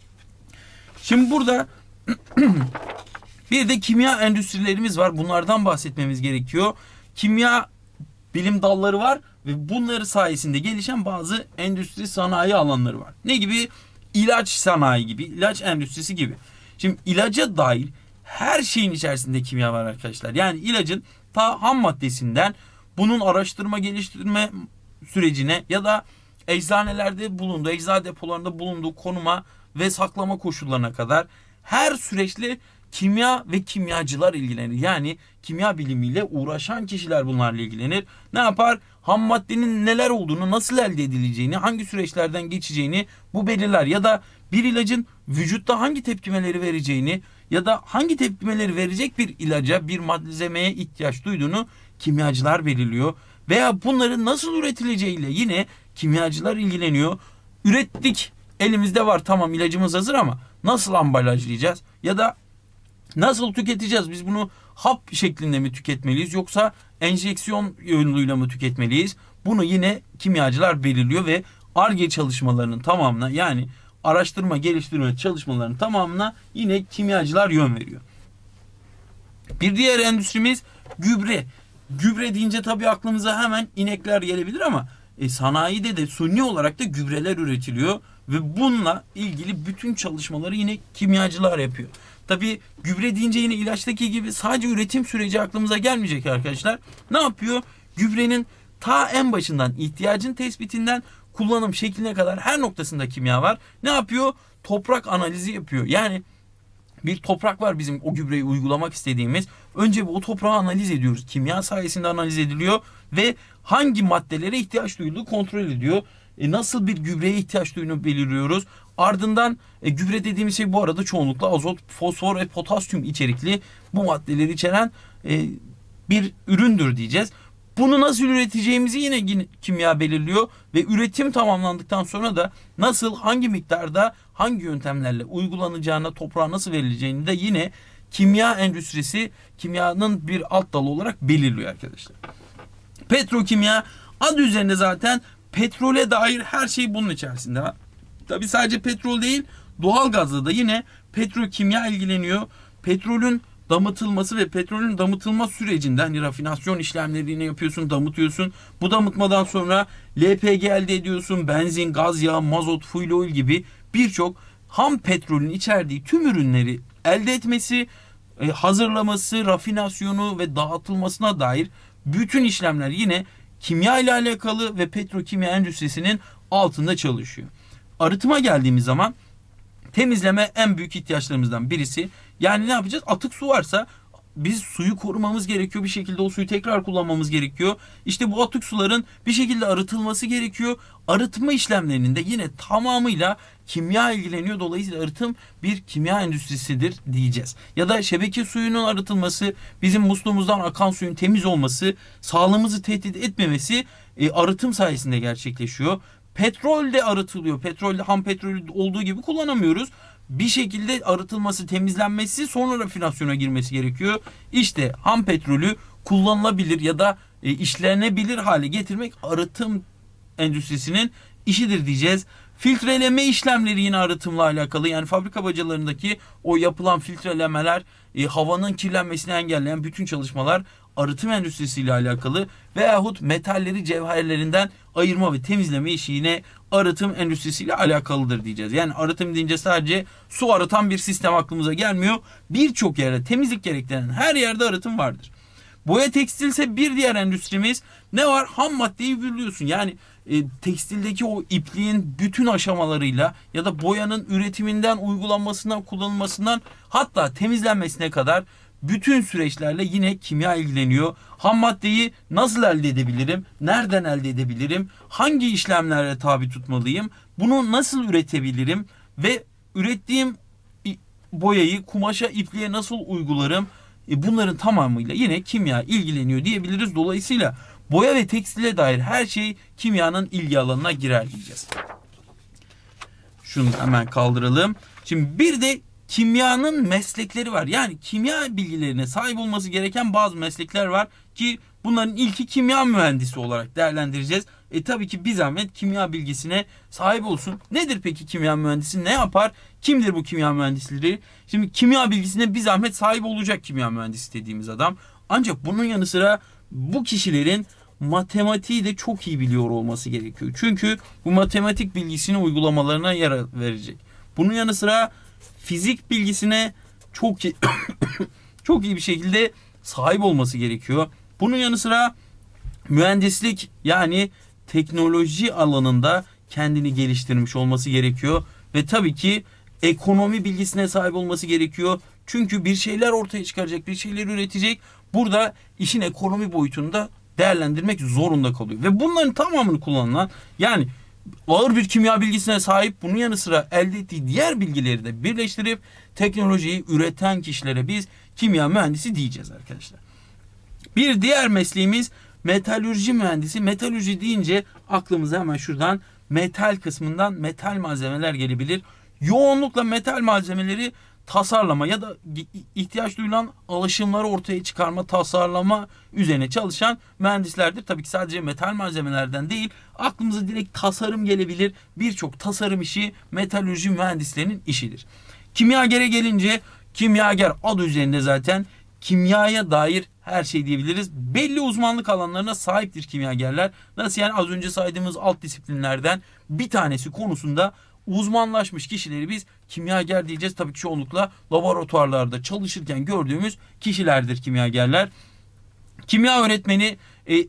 Speaker 1: Şimdi burada bir de kimya endüstrilerimiz var. Bunlardan bahsetmemiz gerekiyor. Kimya bilim dalları var ve bunları sayesinde gelişen bazı endüstri sanayi alanları var. Ne gibi? İlaç sanayi gibi, ilaç endüstrisi gibi. Şimdi ilaca dair her şeyin içerisinde kimya var arkadaşlar. Yani ilacın ta ham maddesinden bunun araştırma geliştirme sürecine ya da eczanelerde bulunduğu, eczacı depolarında bulunduğu konuma ve saklama koşullarına kadar her süreçle kimya ve kimyacılar ilgilenir. Yani kimya bilimiyle uğraşan kişiler bunlarla ilgilenir. Ne yapar? Ham maddenin neler olduğunu, nasıl elde edileceğini, hangi süreçlerden geçeceğini bu belirler. Ya da bir ilacın vücutta hangi tepkimeleri vereceğini ya da hangi tepkimeleri verecek bir ilaca, bir malzemeye ihtiyaç duyduğunu kimyacılar belirliyor. Veya bunların nasıl üretileceğiyle yine kimyacılar ilgileniyor. Ürettik, elimizde var, tamam ilacımız hazır ama nasıl ambalajlayacağız? Ya da nasıl tüketeceğiz? Biz bunu hap şeklinde mi tüketmeliyiz yoksa enjeksiyon yoluyla mı tüketmeliyiz? Bunu yine kimyacılar belirliyor ve Ar-Ge çalışmalarının tamamına, yani araştırma geliştirme çalışmalarının tamamına yine kimyacılar yön veriyor. Bir diğer endüstrimiz gübre. Gübre deyince tabii aklımıza hemen inekler gelebilir ama sanayide de suni olarak da gübreler üretiliyor ve bununla ilgili bütün çalışmaları yine kimyacılar yapıyor. Tabii gübre deyince yine ilaçtaki gibi sadece üretim süreci aklımıza gelmeyecek arkadaşlar. Ne yapıyor? Gübrenin ta en başından, ihtiyacın tespitinden kullanım şekline kadar her noktasında kimya var. Ne yapıyor? Toprak analizi yapıyor. Yani bir toprak var bizim o gübreyi uygulamak istediğimiz. Önce o toprağı analiz ediyoruz. Kimya sayesinde analiz ediliyor ve hangi maddelere ihtiyaç duyulduğu kontrol ediyor. Nasıl bir gübreye ihtiyaç duyduğunu belirliyoruz. Ardından gübre dediğimiz şey bu arada çoğunlukla azot, fosfor ve potasyum içerikli bu maddeleri içeren bir üründür diyeceğiz. Bunu nasıl üreteceğimizi yine kimya belirliyor ve üretim tamamlandıktan sonra da nasıl, hangi miktarda, hangi yöntemlerle uygulanacağına, toprağa nasıl verileceğini de yine kimya endüstrisi, kimyanın bir alt dalı olarak belirliyor arkadaşlar. Petrokimya adı üzerinde zaten petrole dair her şey bunun içerisinde var. Tabii sadece petrol değil, doğalgazla da yine petrokimya ilgileniyor. Petrolün damıtılması ve petrolün damıtılma sürecinde hani rafinasyon işlemlerini yapıyorsun, damıtıyorsun. Bu damıtmadan sonra LPG elde ediyorsun. Benzin, gaz yağı, mazot, fuel oil gibi birçok ham petrolün içerdiği tüm ürünleri elde etmesi, hazırlaması, rafinasyonu ve dağıtılmasına dair bütün işlemler yine kimya ile alakalı ve petrokimya endüstrisinin altında çalışıyor. Arıtıma geldiğimiz zaman temizleme en büyük ihtiyaçlarımızdan birisi. Yani ne yapacağız? Atık su varsa biz suyu korumamız gerekiyor. Bir şekilde o suyu tekrar kullanmamız gerekiyor. İşte bu atık suların bir şekilde arıtılması gerekiyor. Arıtma işlemlerinin de yine tamamıyla kimya ilgileniyor. Dolayısıyla arıtım bir kimya endüstrisidir diyeceğiz. Ya da şebeke suyunun arıtılması, bizim musluğumuzdan akan suyun temiz olması, sağlığımızı tehdit etmemesi arıtım sayesinde gerçekleşiyor. Petrol de arıtılıyor. Petrol, ham petrol olduğu gibi kullanamıyoruz. Bir şekilde arıtılması, temizlenmesi, sonra rafinasyona girmesi gerekiyor. İşte ham petrolü kullanılabilir ya da işlenebilir hale getirmek arıtım endüstrisinin işidir diyeceğiz. Filtreleme işlemleri yine arıtımla alakalı. Yani fabrika bacalarındaki o yapılan filtrelemeler, havanın kirlenmesini engelleyen bütün çalışmalar arıtım endüstrisiyle alakalı. Veyahut metalleri cevherlerinden ayırma ve temizleme işi yine arıtım endüstrisiyle alakalıdır diyeceğiz. Yani arıtım deyince sadece su arıtan bir sistem aklımıza gelmiyor. Birçok yerde temizlik gerektiren her yerde arıtım vardır. Boya tekstilse bir diğer endüstrimiz. Ne var? Ham maddeyi biliyorsun. Yani tekstildeki o ipliğin bütün aşamalarıyla ya da boyanın üretiminden, uygulanmasından, kullanılmasından hatta temizlenmesine kadar bütün süreçlerle yine kimya ilgileniyor. Ham maddeyi nasıl elde edebilirim? Nereden elde edebilirim? Hangi işlemlere tabi tutmalıyım? Bunu nasıl üretebilirim? Ve ürettiğim boyayı kumaşa, ipliğe nasıl uygularım? Bunların tamamıyla yine kimya ilgileniyor diyebiliriz. Dolayısıyla boya ve tekstile dair her şey kimyanın ilgi alanına girer diyeceğiz. Şunu hemen kaldıralım. Şimdi bir de kimyanın meslekleri var. Yani kimya bilgilerine sahip olması gereken bazı meslekler var ki bunların ilki kimya mühendisi olarak değerlendireceğiz. Tabii ki bir zahmet kimya bilgisine sahip olsun. Nedir peki kimya mühendisi? Ne yapar? Kimdir bu kimya mühendisleri? Şimdi kimya bilgisine bir zahmet sahip olacak kimya mühendisi dediğimiz adam. Ancak bunun yanı sıra bu kişilerin matematiği de çok iyi biliyor olması gerekiyor. Çünkü bu matematik bilgisini uygulamalarına yer verecek. Bunun yanı sıra fizik bilgisine çok iyi bir şekilde sahip olması gerekiyor. Bunun yanı sıra Mühendislik yani teknoloji alanında kendini geliştirmiş olması gerekiyor. Ve tabii ki ekonomi bilgisine sahip olması gerekiyor. Çünkü bir şeyler ortaya çıkaracak, bir şeyler üretecek. Burada işin ekonomi boyutunu da değerlendirmek zorunda kalıyor. Ve bunların tamamını kullanılan, yani ağır bir kimya bilgisine sahip, bunun yanı sıra elde ettiği diğer bilgileri de birleştirip teknolojiyi üreten kişilere biz kimya mühendisi diyeceğiz arkadaşlar. Bir diğer mesleğimiz metalürji mühendisi. Metalürji deyince aklımıza hemen şuradan metal kısmından metal malzemeler gelebilir. Yoğunlukla metal malzemeleri tasarlama ya da ihtiyaç duyulan alaşımları ortaya çıkarma, tasarlama üzerine çalışan mühendislerdir. Tabii ki sadece metal malzemelerden değil, aklımıza direkt tasarım gelebilir. Birçok tasarım işi metalürji mühendislerinin işidir. Kimyagere gelince, kimyager adı üzerinde zaten kimyaya dair her şey diyebiliriz. Belli uzmanlık alanlarına sahiptir kimyagerler. Nasıl yani? Az önce saydığımız alt disiplinlerden bir tanesi konusunda uzmanlaşmış kişileri biz kimyager diyeceğiz. Tabii ki çoğunlukla laboratuvarlarda çalışırken gördüğümüz kişilerdir kimyagerler. Kimya öğretmeni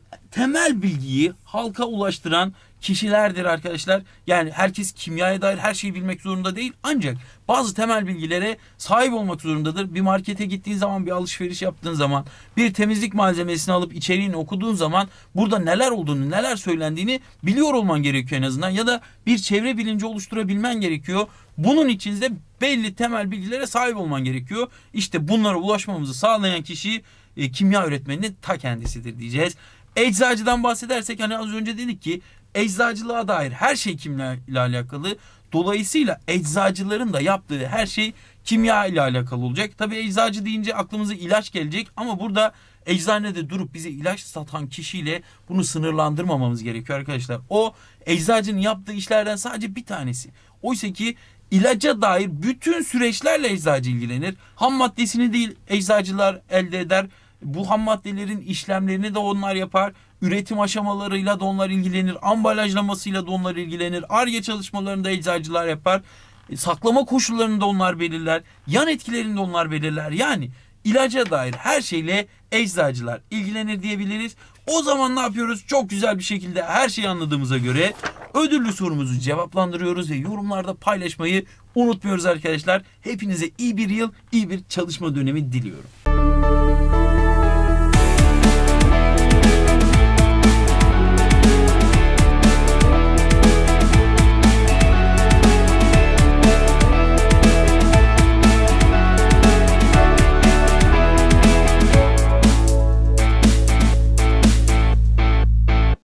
Speaker 1: temel bilgiyi halka ulaştıran kişilerdir arkadaşlar. Yani herkes kimyaya dair her şeyi bilmek zorunda değil. Ancak bazı temel bilgilere sahip olmak zorundadır. Bir markete gittiğin zaman, bir alışveriş yaptığın zaman, bir temizlik malzemesini alıp içeriğini okuduğun zaman burada neler olduğunu, neler söylendiğini biliyor olman gerekiyor en azından. Ya da bir çevre bilinci oluşturabilmen gerekiyor. Bunun için de belli temel bilgilere sahip olman gerekiyor. İşte bunlara ulaşmamızı sağlayan kişi kimya öğretmeninin ta kendisidir diyeceğiz. Eczacıdan bahsedersek, hani az önce dedik ki eczacılığa dair her şey kimya ile alakalı. Dolayısıyla eczacıların da yaptığı her şey kimya ile alakalı olacak. Tabii eczacı deyince aklımıza ilaç gelecek ama burada eczanede durup bize ilaç satan kişiyle bunu sınırlandırmamamız gerekiyor arkadaşlar. O eczacının yaptığı işlerden sadece bir tanesi. Oysa ki ilaca dair bütün süreçlerle eczacı ilgilenir. Ham maddesini değil eczacılar elde eder. Bu ham maddelerin işlemlerini de onlar yapar. Üretim aşamalarıyla da onlar ilgilenir. Ambalajlamasıyla da onlar ilgilenir. Ar-Ge çalışmalarını da eczacılar yapar. Saklama koşullarını da onlar belirler. Yan etkilerini de onlar belirler. Yani ilaca dair her şeyle eczacılar ilgilenir diyebiliriz. O zaman ne yapıyoruz? Çok güzel bir şekilde her şeyi anladığımıza göre ödüllü sorumuzu cevaplandırıyoruz ve yorumlarda paylaşmayı unutmuyoruz arkadaşlar. Hepinize iyi bir yıl, iyi bir çalışma dönemi diliyorum.